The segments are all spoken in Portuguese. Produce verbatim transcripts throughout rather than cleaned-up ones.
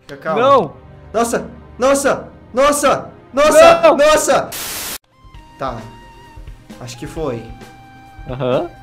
Fica calmo. Não! Nossa! Nossa! Nossa! Nossa! Não! Nossa! Tá. Acho que foi. Aham. Uhum.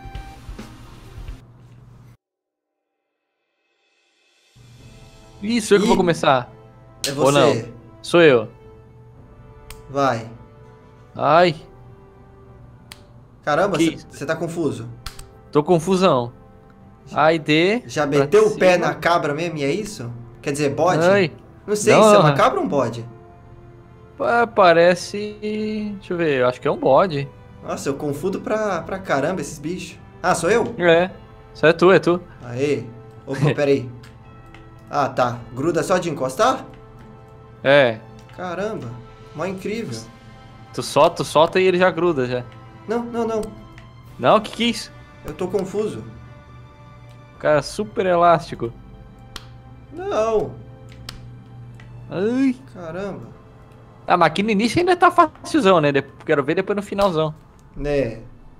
Isso, eu que Ih, vou começar. É Ou não? você. Sou eu. Vai. Ai, Caramba, Que você tá confuso. tô confusão. Ai, D. Já pra meteu o pé cima. na cabra mesmo e é isso? Quer dizer, bode? Ai. Não sei Não, se é uma não. cabra ou um bode. Pa- Parece. Deixa eu ver, eu acho que é um bode. Nossa, eu confundo pra, pra caramba esses bichos. Ah, sou eu? É. Isso é tu, é tu. Aê. Opa, peraí. Ah, tá. Gruda só de encostar? É. Caramba. Mó incrível. Tu solta, tu solta e ele já gruda já. Não, não, não. Não, que que é isso? Eu tô confuso. Cara, super elástico. Não. Ai. Caramba. Ah, mas aqui no início ainda tá facilzão, né? De- Quero ver depois no finalzão. Né.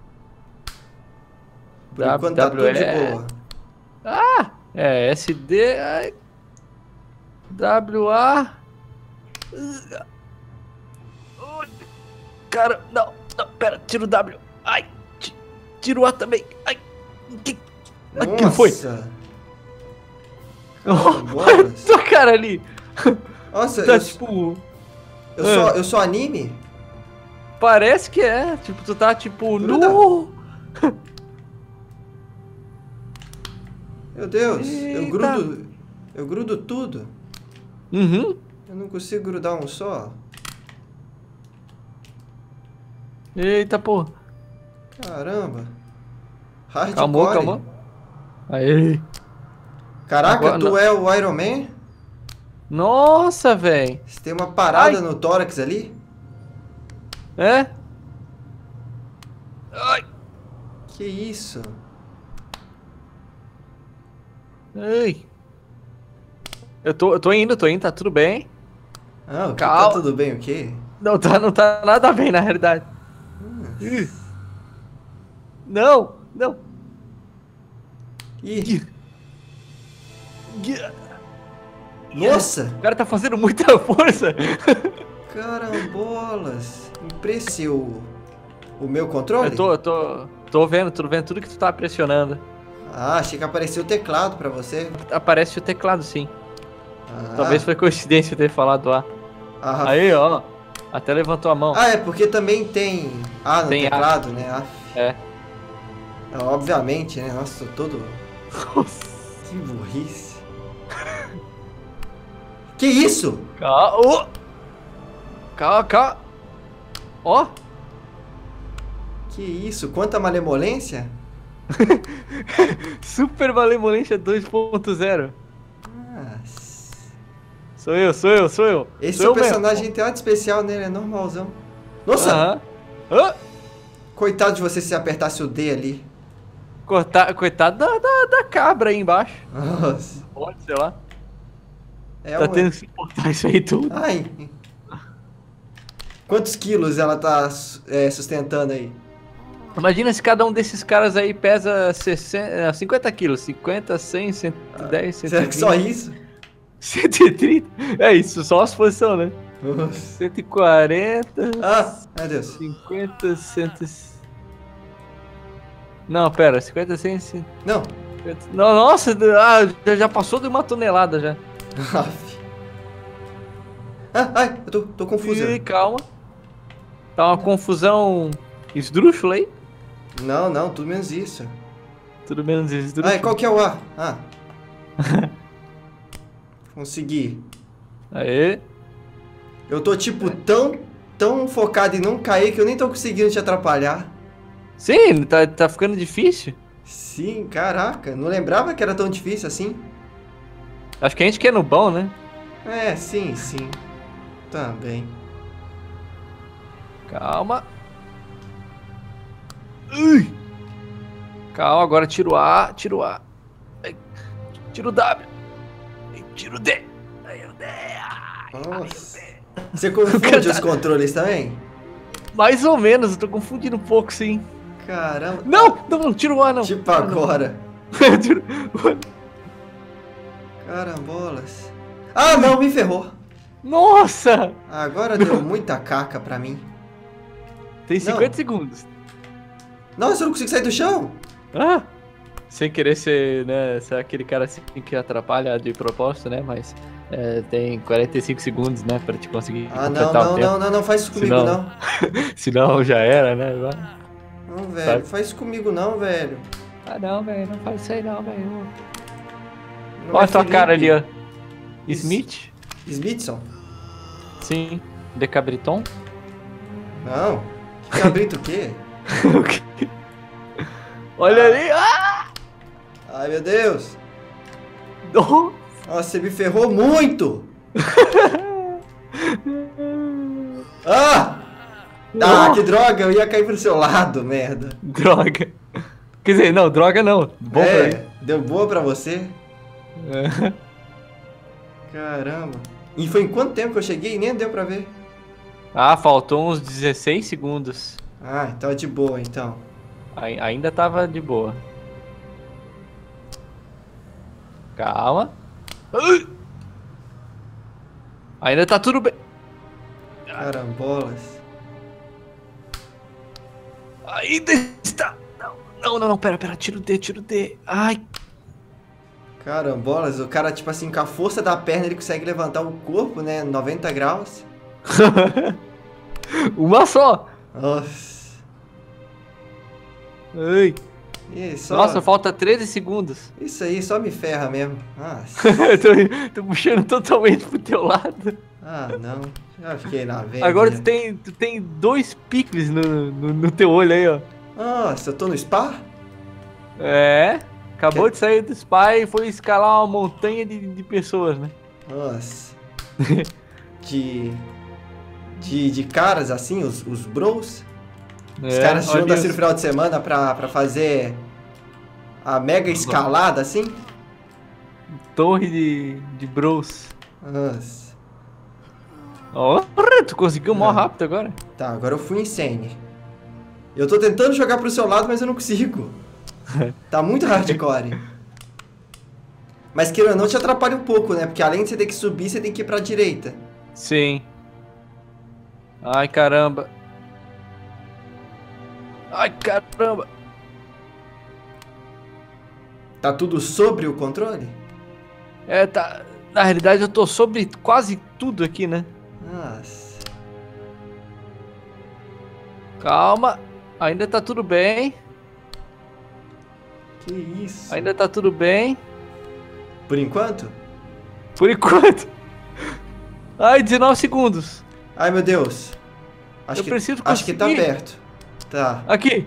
Por W- enquanto tá tudo de W E. boa. Ah! É, S D. ai, W A. Ui, Cara, não, não, pera, tira o W. Ai, ti- tira o A também. Ai, que. Ai, que foi? Nossa. Oh, bolas. tua cara ali. Nossa, Tá eu, tipo. eu, sou, eu sou anime? Parece que é. Tipo, tu tá tipo. Gruda. No. Meu Deus, eu Eita. grudo. Eu grudo tudo. Uhum. Eu não consigo grudar um só. Eita, pô. Caramba. Hardcore. Calmou, calmou. Aí. Caraca, Agora tu não. é o Iron Man? Nossa, velho. Você tem uma parada Ai. no tórax ali? É? Ai. Que isso? Ai. Eu tô, eu tô indo, tô indo, tá tudo bem. Ah, o que Calma. tá tudo bem, o quê? Não tá, não tá nada bem, na realidade. Ih. Não, não. Ih, Ih. nossa! O cara tá fazendo muita força. Carambolas! Impressiou o meu controle? Eu tô, eu tô, tô vendo, tô vendo tudo que tu tá pressionando. Ah, achei que apareceu o teclado pra você. Aparece o teclado, sim. Ah, Talvez foi coincidência eu ter falado A. ah, Aí, ó. Até levantou a mão. ah, é porque também tem A no Tem A. teclado, né? Ah, É. ah, obviamente, né? Nossa, tô todo... Nossa. Que burrice. Que isso? Calma. Calma, calma. Ó. Que isso? Quanta malemolência? Super Malemolência dois ponto zero. Nossa. Sou eu, sou eu, sou eu. Esse sou seu eu mesmo. personagem tem nada de especial nele, é normalzão. Nossa! Aham. Ah, Coitado de você se apertasse o D ali. cortar, coitado da, da, da cabra aí embaixo. Nossa. Pode, sei lá. É Tá uma... tendo que suportar isso aí tudo. Ai. Quantos quilos ela tá é, sustentando aí? Imagina se cada um desses caras aí pesa sessenta, cinquenta quilos. cinquenta, cem, cento e dez, Será que cento e vinte. só isso? cento e trinta. É isso, só as posições, né? Nossa. cento e quarenta. Ah, meu Deus. cinquenta, cem. Não, pera, cinquenta, cem, cem. Não. Não, nossa, ah, já- já passou de uma tonelada já. Aff. Ah, ai, eu tô, tô confuso. Ih, calma. Tá uma confusão esdrúxula aí. Não, não, tudo menos isso. Tudo menos esdrúxula. Ai, qual que é o A? Ah. Consegui. Aê. Eu tô, tipo, tão, tão focado em não cair que eu nem tô conseguindo te atrapalhar. Sim, tá, tá ficando difícil. Sim, caraca. Não lembrava que era tão difícil assim? Acho que a gente quer no bom, né? É, sim, sim. Tá bem. Calma. Ui. Calma, agora tira o A, tira o A. Ai, tira o W. Ai, tira o D. Aí o D. Ai, Nossa. Você confunde os controles também? mais ou menos, eu tô confundindo um pouco, sim. Caramba. Não, não, não, tira o A, não. Tipo agora. Tira o A. Carambolas. Ah, não, me ferrou. Nossa! Agora deu muita caca pra mim. Tem cinquenta Não. segundos. Nossa, eu não consigo sair do chão. Ah! Sem querer ser, né, ser aquele cara assim que atrapalha de propósito, né? Mas é, tem quarenta e cinco segundos, né? Pra te conseguir Ah, não, completar não, o tempo. não, não, não faz isso comigo, Senão- não. Senão já era, né? Não, velho, Sabe? faz isso comigo não, velho. Ah, não, velho. Não faz isso aí, não, velho. Não Olha é a tua cara ali, Felipe. ó. Isso. Smith? Smithson? Sim. Decabriton? Não. Que cabrito o quê? Olha Ah. ali! Ah! Ai, meu Deus. Oh! Nossa, você me ferrou muito. Ah! Ah, Não. que droga, eu ia cair pro seu lado, merda. Droga. Quer dizer, não, droga não. Bom pra mim. É, deu boa pra você? É. Caramba. E foi em quanto tempo que eu cheguei? Nem deu pra ver. Ah, faltou uns dezesseis segundos. Ah, então é de boa, então. Ai- Ainda tava de boa. Calma. Ai! Ainda tá tudo bem. Carambolas. Ainda está. Não, não, não, não, pera, pera. Tira o D, tira o D. Ai. Carambolas, o cara, tipo assim, com a força da perna, ele consegue levantar o corpo, né? noventa graus. Uma só. Nossa. Ai. E só... Nossa, falta treze segundos. Isso aí só me ferra mesmo. Nossa. tô, tô puxando totalmente pro teu lado. Ah, não. Já fiquei na velha. Agora tu tem, tu tem dois picles no, no, no teu olho aí, ó. Nossa, eu tô no spa? É. Acabou de sair do spa e foi escalar uma montanha de, de pessoas, né? Nossa. De... De, de caras, assim, os, os bros. Os É, caras se olha juntam assim no isso. final de semana pra, pra fazer a mega escalada, assim. Torre de, de bros. Nossa. Ó, tu conseguiu mó É. rápido agora. Tá, agora eu fui insane. Eu tô tentando jogar pro seu lado, mas eu não consigo. Tá muito hardcore. Mas querendo ou não, te atrapalha um pouco, né? Porque além de você ter que subir, você tem que ir pra direita. Sim. Ai, caramba. Ai, caramba. Tá tudo sobre o controle? É, tá... Na realidade eu tô sobre quase tudo aqui, né? Nossa. Calma. Ainda tá tudo bem. Que isso? Ainda tá tudo bem. Por enquanto? Por enquanto. Ai, dezenove segundos. Ai, meu Deus. Acho Eu que, preciso acho que tá conseguir. perto. Tá. Aqui.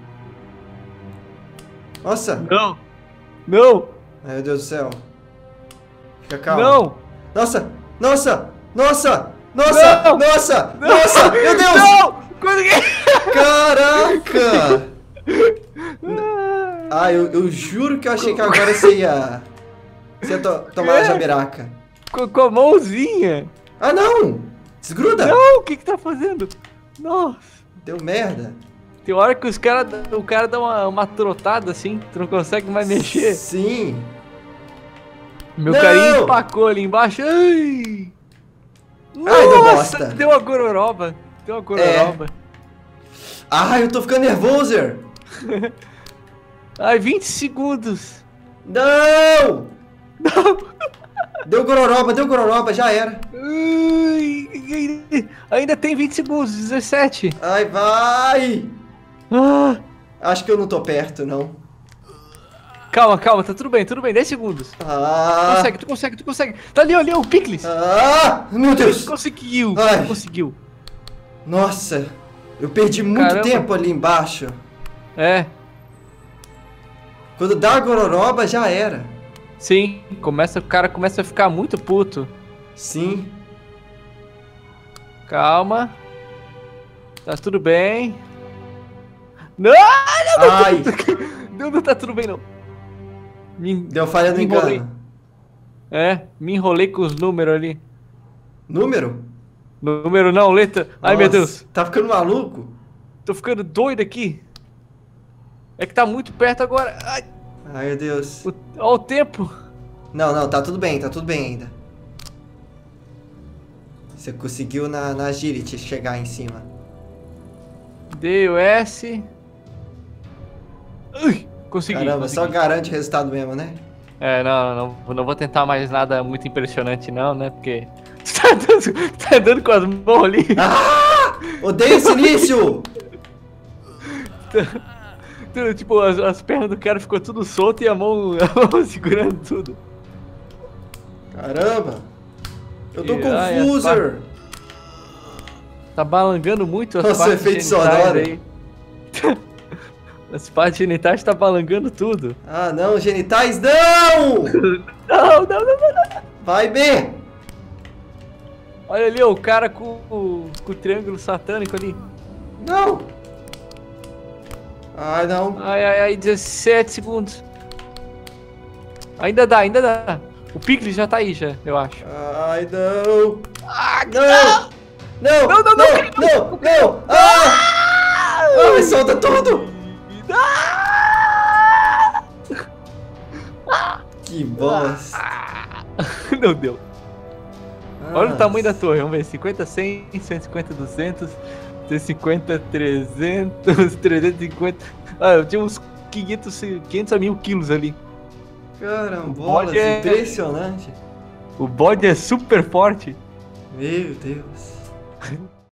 Nossa. Não. Não. Ai, meu Deus do céu. Fica calmo. Não. Nossa. Nossa. Nossa. Nossa. Não. Nossa. Nossa. Meu Deus. Não. Consegui. Caraca. Ah, eu, eu juro que eu achei que agora você ia... Você ia to tomar a É. jabiraca. Com, com a mãozinha. Ah, não. Desgruda. Não, o que que tá fazendo? Nossa. Deu merda. Tem hora que os cara, o cara dá uma, uma trotada assim, tu não consegue mais mexer. Sim. Meu Não! carinho empacou ali embaixo. Ai! Ai, deu Nossa, bosta. deu uma gororoba. Deu uma gororoba. Ah, eu tô ficando nervoso. Ai, vinte segundos. Não. Não. Deu gororoba, deu gororoba, já era. Ai, ainda tem vinte segundos, dezessete. Ai, vai. Ah, Acho que eu não tô perto, não. calma, calma, tá tudo bem, tudo bem, dez segundos. Tu Ah. consegue, tu consegue, tu consegue. Tá ali, ali, o Picles. Ah, meu Deus. Conseguiu, Ai. conseguiu. Nossa, eu perdi muito Caramba. tempo ali embaixo. É, Quando dá a gororoba, já era. sim, começa, o cara começa a ficar muito puto. Sim. Calma. Tá tudo bem. Não, Ai, não, não tá tudo bem não. Me, deu falha no Me enrolei. engano. é, me enrolei com os números ali. Número? Número não, letra. Ai, meu Nossa, Deus. Tá ficando maluco? Tô ficando doido aqui. É que tá muito perto agora. Ai, Ai, meu Deus. o, ó o tempo. Não, não, tá tudo bem, tá tudo bem ainda. Você conseguiu na, na agility chegar em cima. D o S. Ui, consegui. Caramba, consegui. só garante o resultado mesmo, né? É, não, não, não vou tentar mais nada muito impressionante não, né? Porque tu tá dando, tá dando com as mãos ali. Ah! Odeio esse início! Tipo, as, as pernas do cara ficou tudo solto e a mão, a mão segurando tudo. Caramba! Eu tô E, ai, confuso! as Tá balangando muito as Nossa, partes efeito genitais sonoro. aí. As partes genitais tá balangando tudo. Ah, não, genitais, não! Não, não, não, não, não. Vai, B! Olha ali, ó, o cara com, o- com o triângulo satânico ali. Não! Ai, não. Ai, ai, ai, dezessete segundos. Ainda dá, ainda dá. O Picles já tá aí, já, eu acho. Ai, não! Ah, Não! Não! Não, não, não, Não! Não! Não! Ah! Ai, solta tudo! Que bosta! Não deu. Olha Ah, o tamanho da torre, vamos ver. cinquenta, cem, cento e cinquenta, duzentos, cento e cinquenta, trezentos, trezentos e cinquenta. Ah, eu tinha uns quinhentos, quinhentos a mil quilos ali. Carambolas, bode é- impressionante. O bode é super forte. Meu Deus.